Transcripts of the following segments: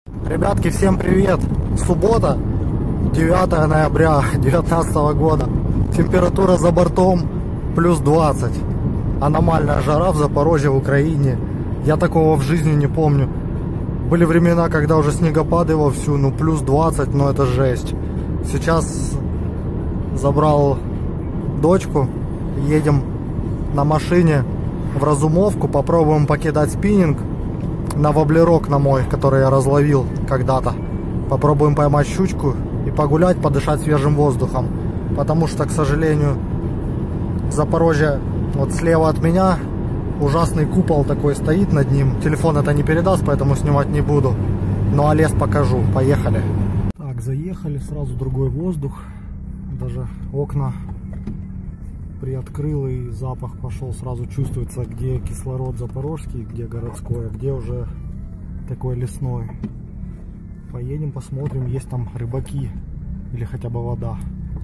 Ребятки, всем привет! Суббота, 9 ноября 2019 года. Температура за бортом плюс 20. Аномальная жара в Запорожье, в Украине. Я такого в жизни не помню. Были времена, когда уже снегопады вовсю, ну плюс 20, но это жесть. Сейчас забрал дочку, едем на машине в Разумовку, попробуем покидать спиннинг на воблерок на мой, который я разловил когда-то. Попробуем поймать щучку и погулять, подышать свежим воздухом. Потому что, к сожалению, Запорожье вот слева от меня ужасный купол такой стоит над ним. Телефон это не передаст, поэтому снимать не буду. Ну а лес покажу. Поехали. Так, заехали, сразу другой воздух. Даже окна приоткрыл, и запах пошел. Сразу чувствуется, где кислород запорожский, где городской, а где уже такой лесной. Поедем, посмотрим, есть там рыбаки или хотя бы вода.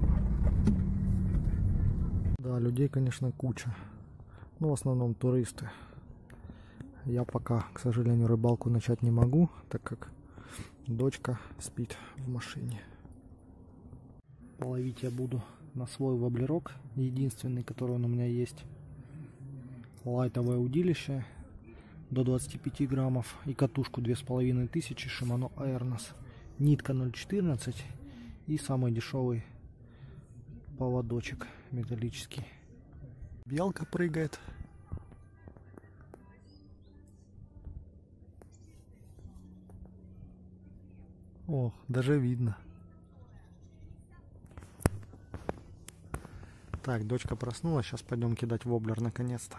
Да, людей, конечно, куча. Но в основном туристы. Я пока, к сожалению, рыбалку начать не могу, так как дочка спит в машине. Ловить я буду на свой воблерок, единственный, который он у меня есть. Лайтовое удилище до 25 граммов и катушку 2500 Shimano Airnos. Нитка 0,14 и самый дешевый поводочек металлический. Белка прыгает. О, даже видно. Так, дочка проснулась, сейчас пойдем кидать воблер наконец-то.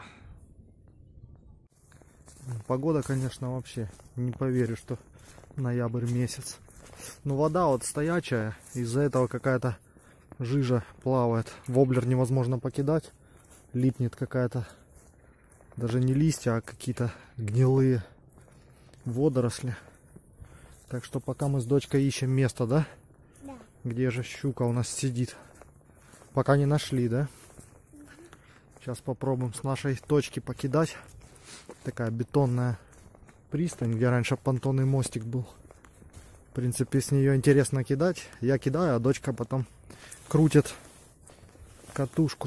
Погода, конечно, вообще не поверю, что ноябрь месяц. Но вода вот стоячая, из-за этого какая-то жижа плавает. Воблер невозможно покидать, липнет какая-то, даже не листья, а какие-то гнилые водоросли. Так что пока мы с дочкой ищем место, да? Да. Где же щука у нас сидит? Пока не нашли, да? Сейчас попробуем с нашей точки покидать. Такая бетонная пристань, где раньше понтонный мостик был. В принципе, с нее интересно кидать. Я кидаю, а дочка потом крутит катушку.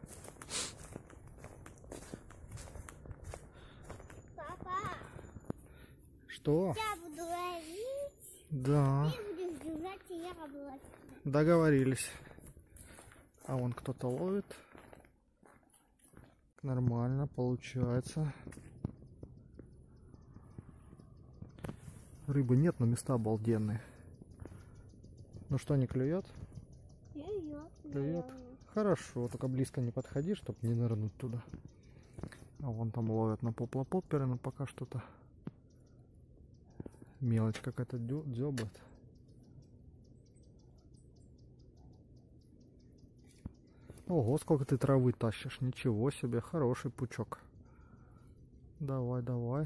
Папа, что? я буду ловить. Да. Ты будешь держать, и я буду. Договорились. А вон кто-то ловит. Нормально получается. Рыбы нет, но места обалденные. Ну что, не клюет? Клюет. Хорошо, только близко не подходи, чтобы не нырнуть туда. А вон там ловят на поплапопперы, но пока что-то мелочь какая-то дзёбает. Ого, сколько ты травы тащишь. Ничего себе, хороший пучок. Давай, давай.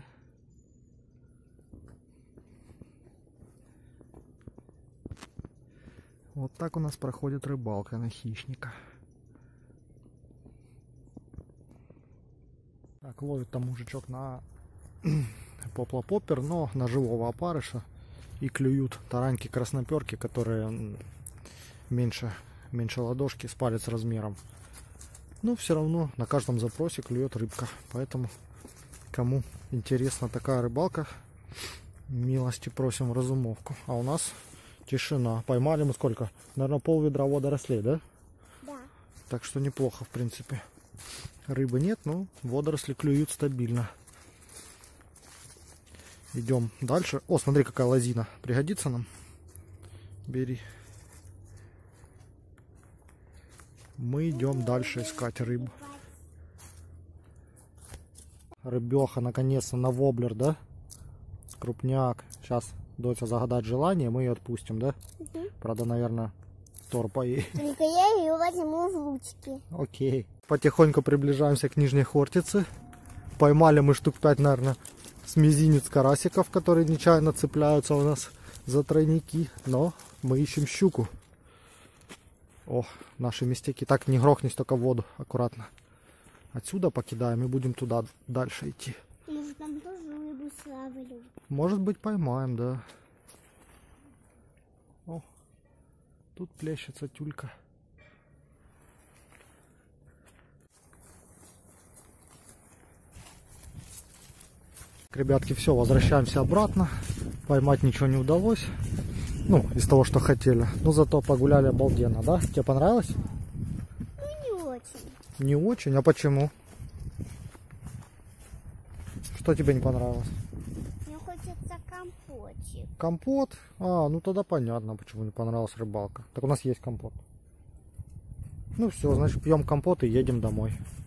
Вот так у нас проходит рыбалка на хищника. Так, ловит там мужичок на поплапоппер, но на живого опарыша. И клюют тараньки красноперки, которые меньше ладошки, с палец размером. Но все равно на каждом запросе клюет рыбка. Поэтому, кому интересна такая рыбалка, милости просим в Разумовку. А у нас тишина. Поймали мы сколько? Наверное, пол-ведра водорослей, да? Да. Так что неплохо, в принципе. Рыбы нет, но водоросли клюют стабильно. Идем дальше. О, смотри, какая лозина. Пригодится нам? Бери. Мы идем дальше искать рыбу. Рыбеха наконец-то на воблер, да? Крупняк. Сейчас Дося загадать желание, мы ее отпустим, да? Угу. Правда, наверное, торпа ей. Только я ее возьму в ручки. Окей. Потихоньку приближаемся к Нижней Хортице. Поймали мы штук 5, наверное, с мизинец карасиков, которые нечаянно цепляются у нас за тройники. Но мы ищем щуку. О, наши местяки. Так, не грохнись, только в воду. Аккуратно. Отсюда покидаем и будем туда дальше идти. Может, там тоже рыбу словили? Может быть, поймаем, да. О, тут плещется тюлька. Ребятки, все, возвращаемся обратно. Поймать ничего не удалось. Ну, из того, что хотели. Но зато погуляли обалденно, да? Тебе понравилось? Ну, не очень. Не очень? А почему? Что тебе не понравилось? Мне хочется компотик. Компот? А, ну тогда понятно, почему не понравилась рыбалка. Так у нас есть компот. Ну все, значит, пьем компот и едем домой.